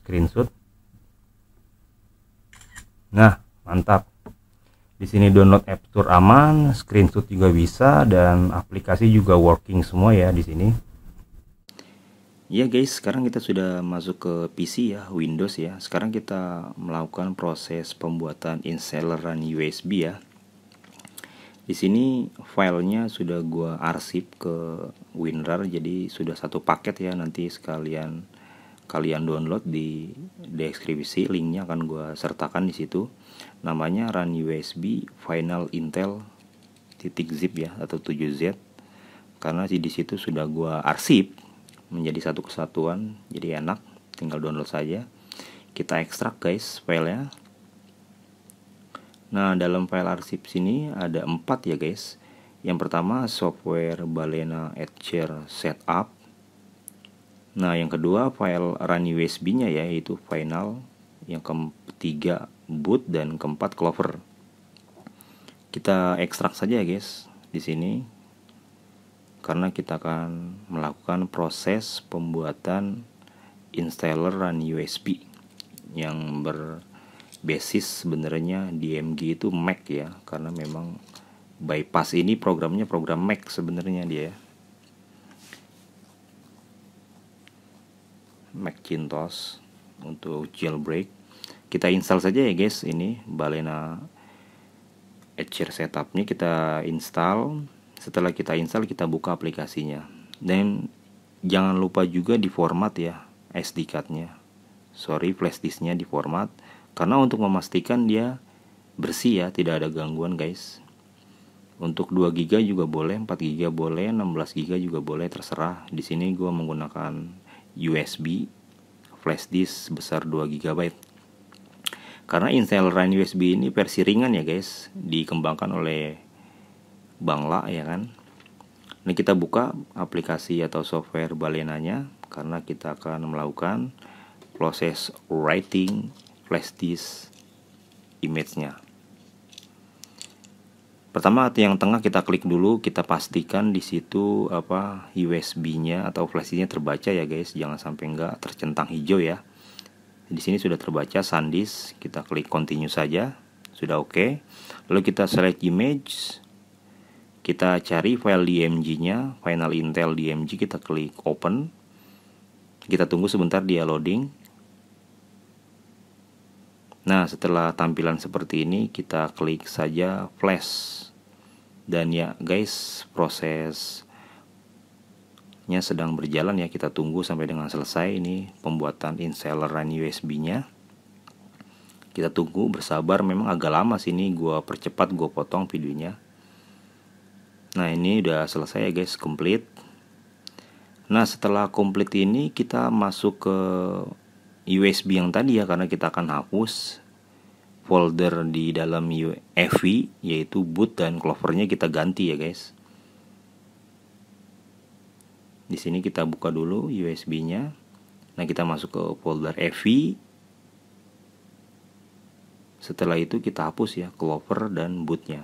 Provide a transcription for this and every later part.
screenshot. Nah, mantap. Di sini download App Store aman, screenshot juga bisa, dan aplikasi juga working semua ya di sini. Ya guys, sekarang kita sudah masuk ke PC ya, Windows ya. Sekarang kita melakukan proses pembuatan installer run USB ya. Di sini filenya sudah gua arsip ke WinRAR, jadi sudah satu paket ya. Nanti sekalian kalian download di deskripsi, linknya akan gua sertakan di situ. Namanya run USB final intel .zip ya, atau 7Z. Karena di situ sudah gua arsip menjadi satu kesatuan, jadi enak, tinggal download saja. Kita ekstrak guys filenya. Nah, dalam file arsip sini ada 4 ya guys. Yang pertama software Balena Etcher setup. Nah, yang kedua file run USB nya ya, yaitu final. Yang ketiga boot, dan keempat clover. Kita ekstrak saja ya guys di sini, karena kita akan melakukan proses pembuatan installer run USB yang berbasis sebenarnya DMG itu Mac ya, karena memang bypass ini programnya program Mac sebenarnya dia, Macintosh untuk jailbreak. Kita install saja ya guys, ini Balena Etcher setupnya kita install. Setelah kita install, kita buka aplikasinya, dan jangan lupa juga di format ya SD card-nya, flash disk-nya di format, karena untuk memastikan dia bersih ya, tidak ada gangguan guys. Untuk 2 GB juga boleh, 4 GB boleh, 16 GB juga boleh, terserah. Di sini gua menggunakan USB flash disk sebesar 2 GB. Karena installer run USB ini versi ringan ya guys, dikembangkan oleh Bangla ya kan. Ini kita buka aplikasi atau software Balenanya, karena kita akan melakukan proses writing flash disk image-nya. Pertama yang tengah kita klik dulu, kita pastikan di situ USB-nya atau flash disk-nya terbaca ya guys, jangan sampai enggak tercentang hijau ya. Di sini sudah terbaca SanDisk, kita klik continue saja, sudah oke. Lalu kita select image, kita cari file DMG-nya, final intel DMG, kita klik open. Kita tunggu sebentar dia loading. Nah, setelah tampilan seperti ini, kita klik saja flash. Dan ya guys, prosesnya sedang berjalan ya, kita tunggu sampai dengan selesai ini pembuatan installer run USB-nya. Kita tunggu bersabar, memang agak lama sini, gua percepat, gua potong videonya. Nah, ini udah selesai ya guys, complete. Nah, setelah complete ini kita masuk ke USB yang tadi ya, karena kita akan hapus folder di dalam FV, yaitu boot dan clovernya kita ganti ya guys. Di sini kita buka dulu USB-nya. Nah, kita masuk ke folder FV. Setelah itu kita hapus ya clover dan bootnya.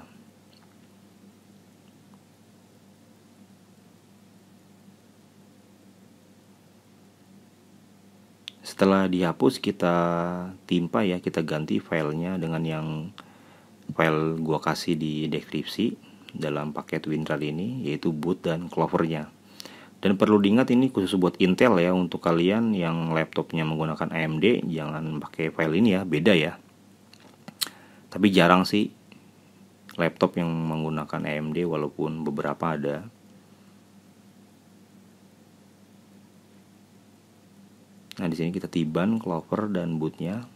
Setelah dihapus, kita timpa ya, kita ganti filenya dengan yang file gua kasih di deskripsi dalam paket WinRAR ini, yaitu boot dan clovernya. Dan perlu diingat ini khusus buat Intel ya, untuk kalian yang laptopnya menggunakan AMD jangan pakai file ini ya, beda ya. Tapi jarang sih laptop yang menggunakan AMD, walaupun beberapa ada. Nah, di sini kita tiban clover dan bootnya.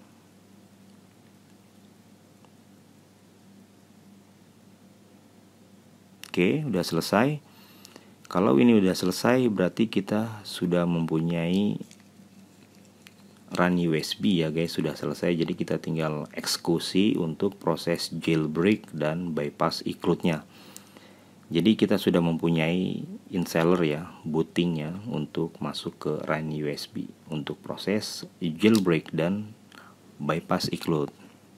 Oke, udah selesai. Kalau ini udah selesai, berarti kita sudah mempunyai run USB ya guys, sudah selesai. Jadi kita tinggal eksekusi untuk proses jailbreak dan bypass include-nya. Jadi kita sudah mempunyai installer ya, bootingnya untuk masuk ke run USB untuk proses jailbreak dan bypass include.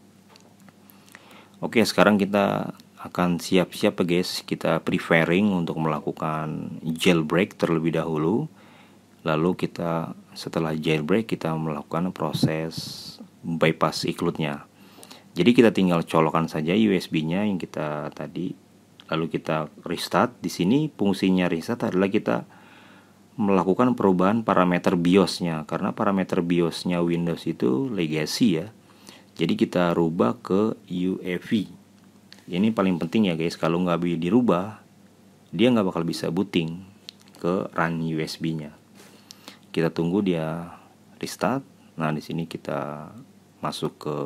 Oke, sekarang kita akan siap-siap ya guys, kita preparing untuk melakukan jailbreak terlebih dahulu. Lalu kita setelah jailbreak kita melakukan proses bypass include-nya. Jadi kita tinggal colokan saja USB-nya yang kita tadi, lalu kita restart. Di sini fungsinya restart adalah kita melakukan perubahan parameter BIOS-nya, karena parameter BIOS-nya Windows itu legacy ya. Jadi kita rubah ke UEFI. Ini paling penting ya guys, kalau nggak dirubah dia nggak bakal bisa booting ke run USB-nya. Kita tunggu dia restart. Nah, di sini kita masuk ke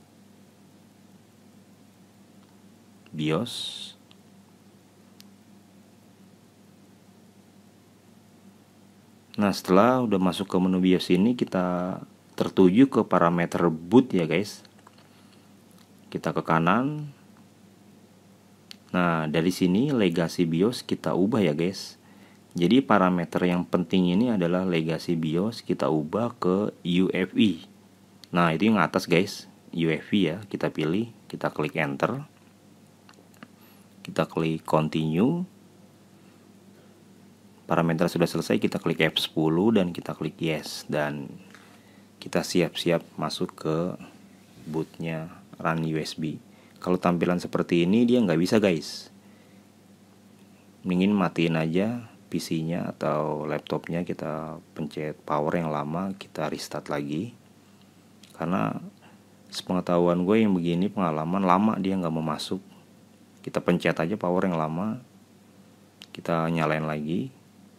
BIOS. Nah, setelah udah masuk ke menu BIOS ini, kita tertuju ke parameter boot ya guys. Kita ke kanan. Nah, dari sini legacy BIOS kita ubah ya guys. Jadi parameter yang penting ini adalah legacy BIOS kita ubah ke UEFI. Nah, itu yang atas guys, UEFI ya. Kita pilih, kita klik enter. Kita klik continue. Parameter sudah selesai, kita klik F10 dan kita klik yes. Dan kita siap-siap masuk ke bootnya run USB. Kalau tampilan seperti ini dia nggak bisa guys. Ingin matiin aja PC-nya atau laptopnya, kita pencet power yang lama, kita restart lagi. Karena sepengetahuan gue yang begini, pengalaman lama dia nggak mau masuk. Kita pencet aja power yang lama, kita nyalain lagi.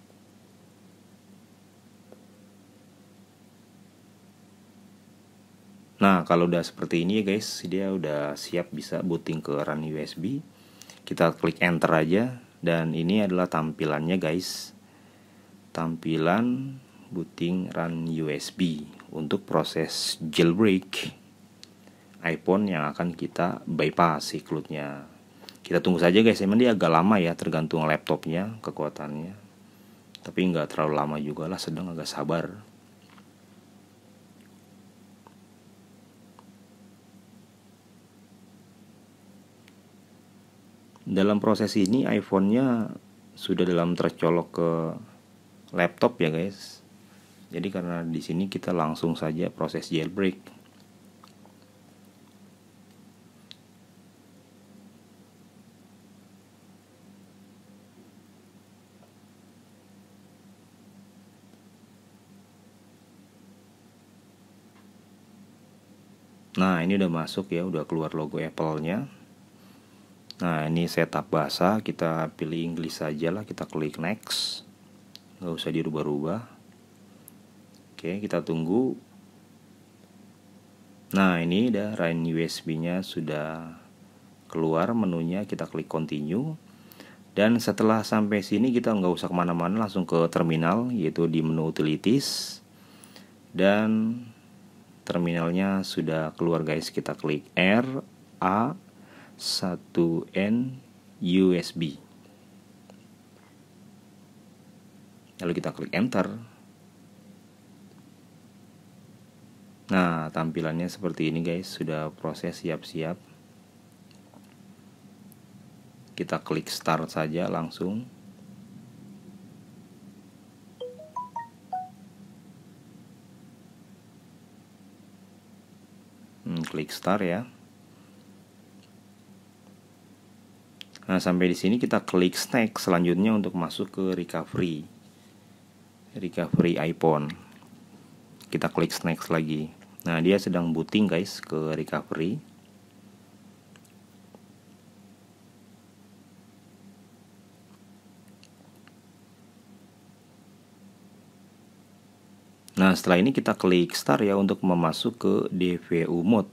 Nah, kalau udah seperti ini ya guys, dia udah siap bisa booting ke run USB. Kita klik enter aja. Dan ini adalah tampilannya guys, tampilan booting run USB untuk proses jailbreak iPhone yang akan kita bypass include-nya. Kita tunggu saja guys, emang dia agak lama ya, tergantung laptopnya kekuatannya, tapi nggak terlalu lama juga lah, sedang agak sabar. Dalam proses ini iPhone-nya sudah dalam tercolok ke laptop ya guys. Jadi karena di sini kita langsung saja proses jailbreak. Nah, ini udah masuk ya, udah keluar logo Apple-nya. Nah, ini setup bahasa, kita pilih English saja lah, kita klik next. Nggak usah dirubah-rubah. Oke, kita tunggu. Nah, ini udah run USB-nya sudah keluar menunya, kita klik continue. Dan setelah sampai sini kita nggak usah kemana-mana, langsung ke terminal, yaitu di menu utilities. Dan terminalnya sudah keluar guys, kita klik RA1N USB. Lalu kita klik enter. Nah, tampilannya seperti ini guys, sudah proses siap-siap. Kita klik start saja langsung. Klik start ya. Nah, sampai di sini kita klik next selanjutnya untuk masuk ke recovery iPhone. Kita klik next lagi. Nah, dia sedang booting guys ke recovery. Nah, setelah ini kita klik start ya untuk memasuk ke DVU mode.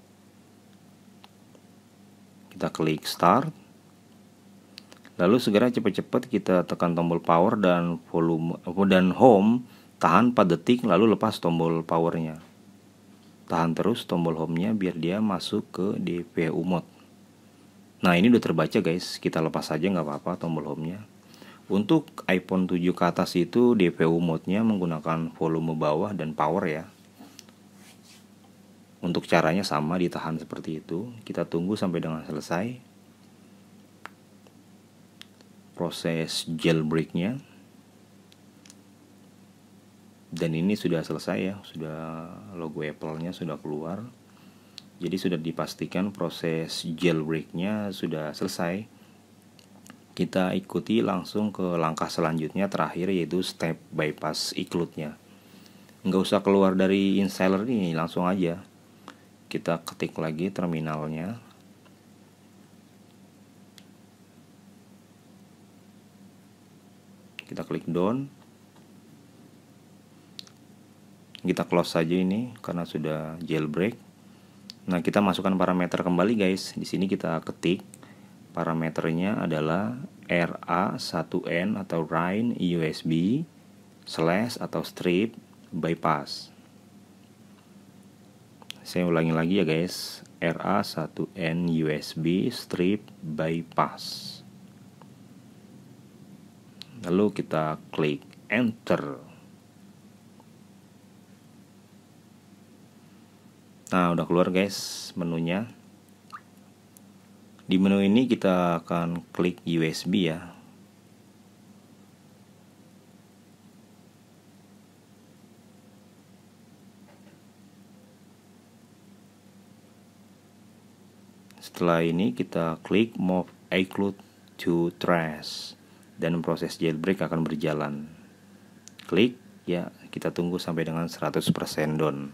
Kita klik start. Lalu segera cepat-cepat kita tekan tombol power dan volume dan home, tahan 4 detik lalu lepas tombol powernya. Tahan terus tombol home-nya biar dia masuk ke DVU mode. Nah, ini udah terbaca guys, kita lepas aja nggak apa-apa tombol home-nya. Untuk iPhone 7 ke atas itu DVU mode-nya menggunakan volume bawah dan power ya. Untuk caranya sama, ditahan seperti itu. Kita tunggu sampai dengan selesai proses jailbreak-nya. Dan ini sudah selesai ya, sudah logo Apple-nya sudah keluar. Jadi sudah dipastikan proses jailbreak-nya sudah selesai. Kita ikuti langsung ke langkah selanjutnya terakhir, yaitu step bypass iCloud-nya. Nggak usah keluar dari installer ini, langsung aja kita ketik lagi terminalnya. Kita klik done. Kita close saja ini karena sudah jailbreak. Nah, kita masukkan parameter kembali guys. Di sini kita ketik parameternya adalah RA1N atau Run USB / atau strip bypass. Saya ulangi lagi ya guys, RA1N USB strip bypass. Lalu kita klik enter. Nah, udah keluar guys menunya. Di menu ini kita akan klik USB ya. Setelah ini kita klik Move iCloud to Trash dan proses jailbreak akan berjalan. Klik ya, kita tunggu sampai dengan 100% done.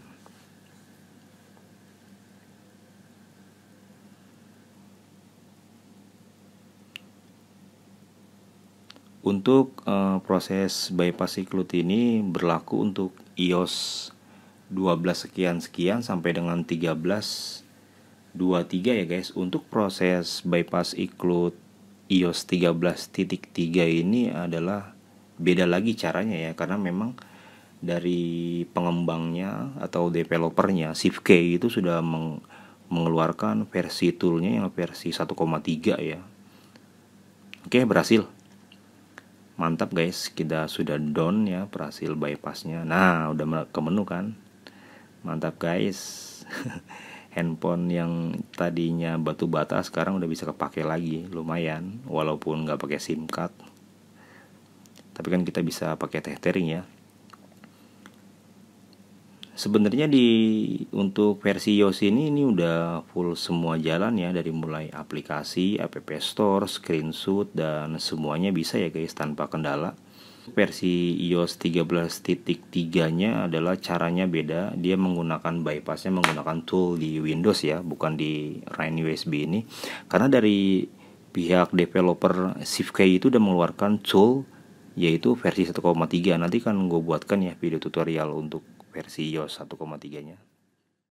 Untuk proses bypass iCloud ini berlaku untuk iOS 12 sekian sampai dengan 13.23 ya guys. Untuk proses bypass iCloud iOS 13.3 ini adalah beda lagi caranya ya, karena memang dari pengembangnya atau developernya SwiftKey itu sudah mengeluarkan versi toolnya yang versi 1.3 ya. Oke, berhasil. Mantap guys, kita sudah done ya, berhasil bypassnya. Nah, udah ke menu kan. Mantap guys. Handphone yang tadinya batu bata sekarang udah bisa kepake lagi, lumayan. Walaupun nggak pakai SIM card, tapi kan kita bisa pakai tethering ya. Sebenarnya untuk versi iOS ini udah full semua jalan ya, dari mulai aplikasi, app store, screenshot, dan semuanya bisa ya guys tanpa kendala. Versi iOS 13.3-nya adalah caranya beda. Dia menggunakan bypassnya menggunakan tool di Windows ya, bukan di Run USB ini. Karena dari pihak developer SwiftKey itu udah mengeluarkan tool yaitu versi 1.3. Nanti kan gue buatkan ya video tutorial untuk versi iOS 1.3-nya.